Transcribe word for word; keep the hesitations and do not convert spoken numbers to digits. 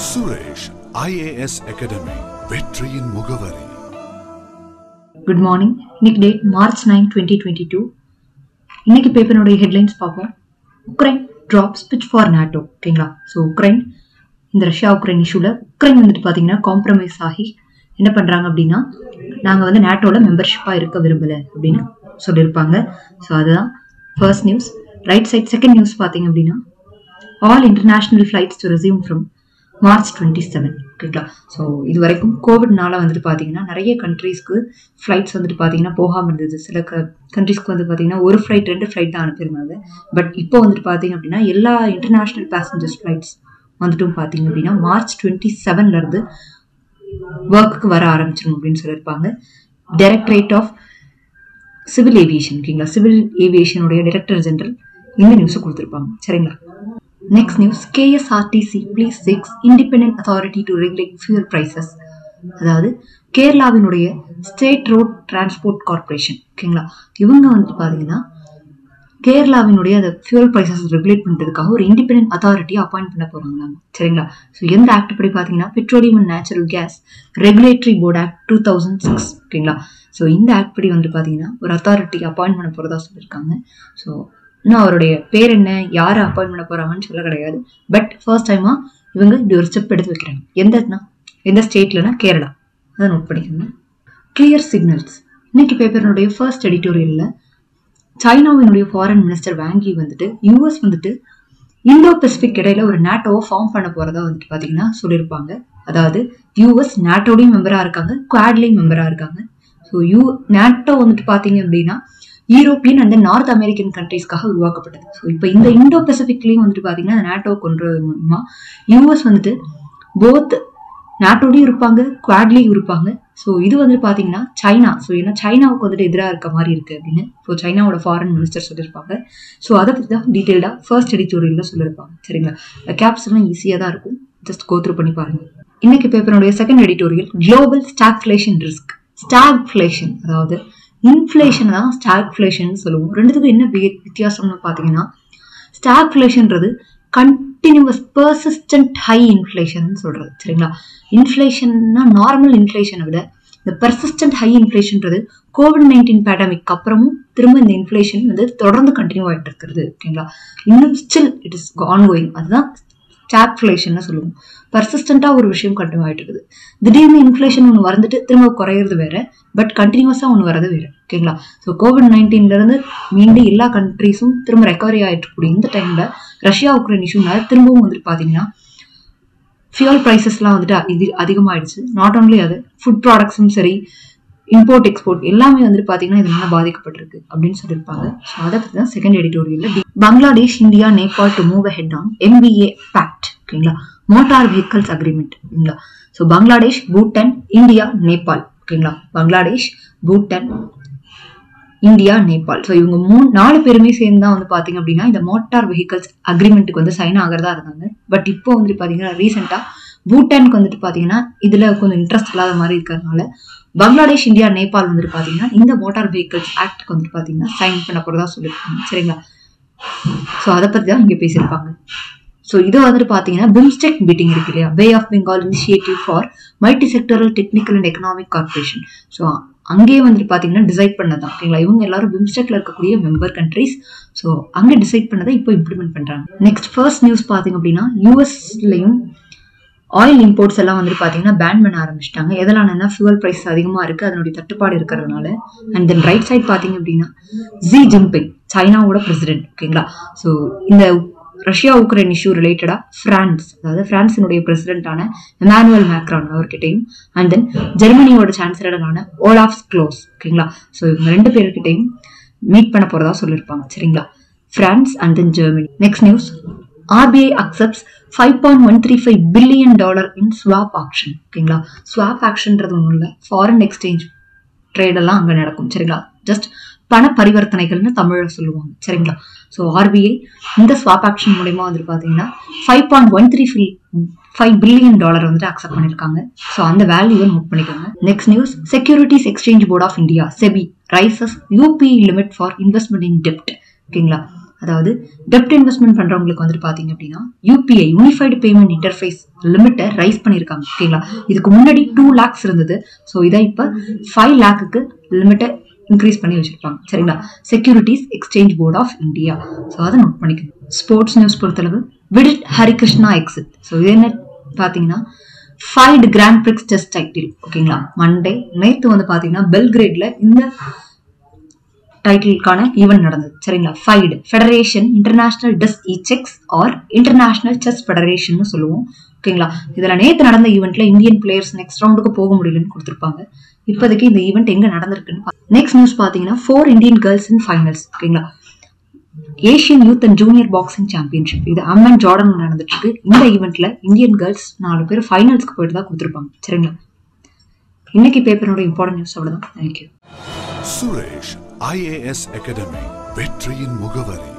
Suresh I A S Academy, வெற்றியின் முகவரி. Good morning. இன்னைக்கு date March nine twenty twenty two. இன்னைக்கு பேப்பரோட ஹெட்லைன்ஸ் பார்ப்போம். Ukraine drops pitch for NATO. ஓகேங்களா? ஸோ உக்ரைன் இந்த ரஷ்யா உக்ரைன் இஷ்யூவில் உக்ரைன் வந்துட்டு பார்த்தீங்கன்னா காம்ப்ரமைஸ் ஆகி என்ன பண்ணுறாங்க அப்படின்னா, நாங்கள் வந்து நாட்டோட மெம்பர்ஷிப்பாக இருக்க விரும்பலை அப்படின்னு சொல்லியிருப்பாங்க. ஸோ அதுதான் first news. Right side second news பார்த்தீங்க அப்படின்னா, all international flights to resume from March twenty seven. ஓகேங்களா? ஸோ இது வரைக்கும் கோவிட்னால வந்துட்டு பார்த்தீங்கன்னா நிறைய கண்ட்ரீஸ்க்கு ஃப்ளைட்ஸ் வந்துட்டு பார்த்தீங்கன்னா போகாமல் இருந்தது. சில க கண்ட்ரீஸ்க்கு வந்து பார்த்தீங்கன்னா ஒரு ஃப்ளைட் ரெண்டு ஃப்ளைட் தான் அனுப்பியிருந்தாங்க. பட் இப்போ வந்துட்டு பார்த்தீங்க அப்படின்னா எல்லா இன்டர்நேஷ்னல் பேசஞ்சர்ஸ் ஃப்ளைட்ஸ் வந்துட்டும் பார்த்தீங்க அப்படின்னா மார்ச் டுவெண்ட்டி செவன்லேருந்து ஒர்க்குக்கு வர ஆரம்பிச்சிடும் அப்படின்னு சொல்லியிருப்பாங்க. Directorate of civil aviation. ஓகேங்களா? சிவில் ஏவியேஷனுடைய டைரக்டர் ஜெனரல் இந்த நியூஸை கொடுத்துருப்பாங்க. சரிங்களா? Next news, K S R T C please seeks independent authority to regulate fuel prices. அதாவது கேரளாவினுடைய ஸ்டேட் ரோட் டிரான்ஸ்போர்ட் கார்பரேஷன். ஓகேங்களா? இவங்க வந்துட்டு பார்த்தீங்கன்னா கேரளாவினுடைய அந்த ஃபியூல் ப்ரைசஸ் ரெகுலேட் பண்ணுறதுக்காக ஒரு இண்டிபெண்டன்ட் அத்தாரிட்டியை அப்பாயிண்ட் பண்ண போகிறாங்க. சரிங்களா? ஸோ எந்த ஆக்ட் படி பார்த்தீங்கன்னா petroleum and natural gas regulatory board act two thousand six. ஓகேங்களா? ஸோ இந்த ஆக்ட் படி வந்துட்டு பார்த்தீங்கன்னா ஒரு அத்தாரிட்டி அப்பாயிண்ட் பண்ண போகிறதா சொல்லியிருக்காங்க. ஸோ இன்னும் அவருடைய பேர் என்ன, யாரை அப்பாயிண்ட் பண்ண போறாங்கன்னு சொல்ல கிடையாது. பட் ஃபர்ஸ்ட் டைமா இவங்க இப்படி ஒரு ஸ்டெப் எடுத்து வைக்கிறாங்க. எந்தனா எந்த ஸ்டேட்லனா கேரளா. அதை நோட் பண்ணிக்கோங்க. Clear signals. இன்னைக்கு பேப்பரினுடைய ஃபர்ஸ்ட் எடிட்டோரியல்ல சைனாவினுடைய ஃபாரின் மினிஸ்டர் வாங்கி வந்துட்டு யூஎஸ் வந்துட்டு இந்தோ பசிபிக் இடையில ஒரு நாட்டோவை ஃபார்ம் பண்ண போறதா வந்துட்டு பாத்தீங்கன்னா சொல்லியிருப்பாங்க. அதாவது யூஎஸ் நாட்டோடையும் மெம்பரா இருக்காங்க, குவாட்லையும் மெம்பரா இருக்காங்க. ஸோ யூ நாட்டோ வந்துட்டு பாத்தீங்க அப்படின்னா யூரோப்பியன் அண்ட் நார்த் அமெரிக்கன் கண்ட்ரீஸ்க்காக உருவாக்கப்பட்டது. ஸோ இப்போ இந்த இந்தோ பசிபிக்லயும் வந்துட்டு பாத்தீங்கன்னா நாட்டோ கொண்டு மூலமா யூஎஸ் வந்துட்டு போத் நாட்டோடையும் இருப்பாங்க, குவாட்லையும் இருப்பாங்க. ஸோ இது வந்துட்டு பாத்தீங்கன்னா சைனா, ஸோ ஏன்னா சைனாவுக்கு வந்துட்டு எதிராக இருக்க மாதிரி இருக்கு அப்படின்னு ஸோ சைனாவோட ஃபாரின் மினிஸ்டர் சொல்லியிருப்பாங்க. ஸோ அதை பத்தி தான் டீட்டெயில்டா ஃபர்ஸ்ட் எடிட்டோரியல்ல சொல்லியிருப்பாங்க. சரிங்களா? கேப்ஸ் எல்லாம் ஈஸியா தான் இருக்கும், ஜஸ்ட் கோத்ரூ பண்ணி பாருங்க. இன்னைக்கு பேப்பருடைய second editorial, global stagflation risk. Stagflation அதாவது இன்ஃப்ளேஷன் தான் ஸ்டாக்ஃப்ளேஷன் சொல்லுவோம். ரெண்டுத்துக்கும் என்ன வித்தியாசம்னு பாத்தீங்கன்னா, ஸ்டாக்ஃப்ளேஷன்றது கண்டினியூஸ் பெர்சிஸ்டன்ட் ஹை இன்ஃப்ளேஷன் சொல்றது. சரிங்களா? இன்ஃப்ளேஷன்னா நார்மல் இன்ஃப்ளேஷனை விட இந்த பெர்சிஸ்டன்ட் ஹை இன்ஃப்ளேஷன்றது கோவிட் நைன்டீன் பேண்டமிக் அப்புறமும் திரும்ப இந்த இன்ஃப்ளேஷன் வந்து தொடர்ந்து கண்டினியூ ஆகிட்டு இருக்கிறது. ஓகேங்களா? இன்னும் ஸ்டில் இட் இஸ் ஆன்கோயிங். அதுதான் ஸ்டாக்ஃப்ளேஷன் சொல்லுவோம். பர்சிஸ்டண்டா ஒரு விஷயம் கண்டினியூ ஆயிட்டு இருக்குது. திடீர்னு இன்ஃப்ளேஷன் ஒன்று வந்துட்டு திரும்ப குறையிறது வேற, பட் கண்டினியூஸா ஒன்று வரது வேற. ஓகேங்களா? ஸோ கோவிட் நைன்டீன்ல இருந்து மீண்டும் எல்லா கண்ட்ரீஸும் திரும்ப ரெக்கவரி ஆயிட்டு கூடிய இந்த டைம்ல ரஷ்யா உக்ரைன் இஷ்யூனால திரும்பவும் வந்துட்டு பாத்தீங்கன்னா ஃபியூல் ப்ரைசஸ்லாம் வந்துட்டு இது அதிகமாயிடுச்சு. நாட் ஓன்லி அது, ஃபுட் ப்ராடக்ட்ஸும் சரி, இம்போர்ட் எக்ஸ்போர்ட் எல்லாமே வந்துட்டு பாத்தீங்கன்னா இது நல்லா பாதிக்கப்பட்டிருக்கு அப்படின்னு சொல்லியிருப்பாங்க. ஸோ அதை பத்தி தான் செகண்ட் எடிட்டோரியல்ல. Bangladesh, India, Nepal to move head on M B A pact. ஓகேங்களா? Motor vehicles agreement. ஓகேங்களா? So Bangladesh, Bhutan, India, Nepal. ஓகேங்களா? பங்களாதேஷ், பூட்டான், இந்தியா, நேபாள். ஸோ இவங்க மூணு நாலு பேருமே சேர்ந்து தான் வந்து பாத்தீங்க அப்படின்னா இந்த மோட்டார் வெஹிக்கல்ஸ் அக்ரிமெண்ட்டுக்கு வந்து சைன் ஆகிறதா இருந்தாங்க. பட் இப்போ வந்துட்டு பாத்தீங்கன்னா ரீசெண்டா பூட்டானுக்கு வந்துட்டு பாத்தீங்கன்னா இதுல கொஞ்சம் இன்ட்ரெஸ்ட் இல்லாத மாதிரி இருக்கிறதுனால பங்களாதேஷ், இந்தியா, நேபாள் வந்துட்டு பாத்தீங்கன்னா இந்த மோட்டார் வெஹிக்கல்ஸ் ஆக்ட்க்கு வந்துட்டு பாத்தீங்கன்னா சைன் பண்ண போறதா சொல்லியிருக்காங்க. சரிங்களா? ஸோ அதை பத்தி தான் இங்க பேசியிருப்பாங்க. ஸோ இதை வந்துட்டு பாத்தீங்கன்னா பிம்ஸ்டெக் மீட்டிங் இருக்கு இல்லையா, bay of Bengal initiative for multi sectoral technical and economic corporation. So அங்கேயே வந்துட்டு பாத்தீங்கன்னா டிசைட் பண்ணதான். ஓகேங்களா? இவங்க எல்லாரும் பிம்ஸ்டெக்ல இருக்கக்கூடிய மெம்பர் கண்ட்ரீஸ். ஸோ அங்க டிசைட் பண்ணதை இப்போ இம்ப்ளிமெண்ட் பண்றாங்க. நெக்ஸ்ட் ஃபர்ஸ்ட் நியூஸ் பாத்தீங்க அப்படின்னா, யூஎஸ்லயும் ஆயில் இம்போர்ட்ஸ் எல்லாம் வந்துட்டு பாத்தீங்கன்னா பேன் பண்ண ஆரம்பிச்சிட்டாங்க. எதெல்லாம் ஃபியூல் பிரைஸ் அதிகமா இருக்கு, அதனுடைய தட்டுப்பாடு இருக்கிறதுனால. அண்ட் தென் ரைட் சைட் பாத்தீங்க அப்படின்னா ஜி ஜின்பிங், சைனாவோட பிரசிடென்ட். ஓகேங்களா? ஸோ இந்த ரஷ்யா உக்ரைன் இஷ்யூ ரிலேட்டடா பிரான்ஸ், அதாவது பிரான்சினுடைய பிரசிடென்டான எமானுவல் மேக்ரான் அவர்கிட்டையும் அண்ட் தென் ஜெர்மனியோட சான்சலரான ஓலாஃப் ஸ்க்லோஸ். ஓகேங்களா? ஸோ இவங்க ரெண்டு பேர்கிட்டையும் மீட் பண்ண போறதா சொல்லியிருப்பாங்க. சரிங்களா? France and then Germany. Next news, R B I accepts five point one three five billion dollars in swap auction. ஓகேங்களா? ஸ்வாப் ஆக்ஷன்றது ஒன்றும் இல்லை, ஃபாரின் எக்ஸ்சேஞ்ச் ட்ரேட் எல்லாம் அங்க நடக்கும். சரிங்களா? ஜஸ்ட் பண பரிவர்த்தனைகள்னு தமிழ்ல சொல்லுவாங்க. சரிங்களா? ஸோ ஆர்பிஐ இந்த ஸ்வாப் ஆக்ஷன் மூலமா வந்துட்டு பாத்தீங்கன்னா five point one three five billion dollar வந்துட்டு அக்செப்ட் பண்ணிருக்காங்க. ஸோ அந்த வேல்யூவை நோட் பண்ணிக்கோங்க. Next news, securities exchange board of India SEBI raises UP limit for investment in டெப்ட். ஓகேங்களா? அதாவது டெப்ட் இன்வெஸ்ட்மெண்ட் பண்றவங்களுக்கு வந்துட்டு பாத்தீங்க அப்படின்னா யூபிஐ யூனிஃபைடு பேமெண்ட் இன்டர்ஃபேஸ் லிமிட்டை ரைஸ் பண்ணிருக்காங்க. ஓகேங்களா, இதுக்கு முன்னாடி டூ லேக்ஸ் இருந்தது. ஸோ இதை இப்ப ஃபைவ் லேக்குக்கு லிமிட்டை இன்க்ரீஸ் பண்ணி வச்சிருப்பாங்க. சரிங்களா, securities exchange board of India. So அதை நோட் பண்ணிக்கணும். ஸ்போர்ட்ஸ் நியூஸ் பொறுத்தளவு விடிட் ஹரிகிருஷ்ணா எக்ஸிட். ஸோ இது என்ன பாத்தீங்கன்னா FIDE grand prix test title. ஓகேங்களா, மண்டே நேத்து வந்து பாத்தீங்கன்னா பெல்கிரேட்ல இந்த டைட்டிலுக்கான ஈவென்ட் நடந்தது. சரிங்களா, ஃபைட் ஃபெடரேஷன் இன்டர்நேஷனல் டெஸ் இ செக்ஸ் ஆர் இன்டர்நேஷனல் செஸ் ஃபெடரேஷன் சொல்லுவோம். ஓகேங்களா, இதுல நேத்து நடந்த ஈவெண்ட்ல இந்தியன் பிளேயர்ஸ் நெக்ஸ்ட் ரவுண்டுக்கு போக முடியலன்னு கொடுத்திருப்பாங்க. இப்போதைக்கு இந்த ஈவெண்ட் எங்க நடந்திருக்குன்னு நெக்ஸ்ட் நியூஸ் பாத்தீங்கன்னா four Indian girls in finals. ஓகேங்களா, Asian youth and junior boxing championship இது அம்மன் ஜார்டன் நடந்துட்டு இருக்கு. இந்த ஈவெண்ட்ல இந்தியன் கேர்ள்ஸ் நாலு பேர் ஃபைனல்ஸ்க்கு போயிட்டு தான் கொடுத்திருப்பாங்க. சரிங்களா, இன்னைக்கு பேப்பரோட இம்பார்ட்டன்ட் நியூஸ் அவ்வளவுதான். தேங்க்யூ. சுரேஷ் ஐஏஎஸ் அகாடமி, வெற்றியின் முகவரி.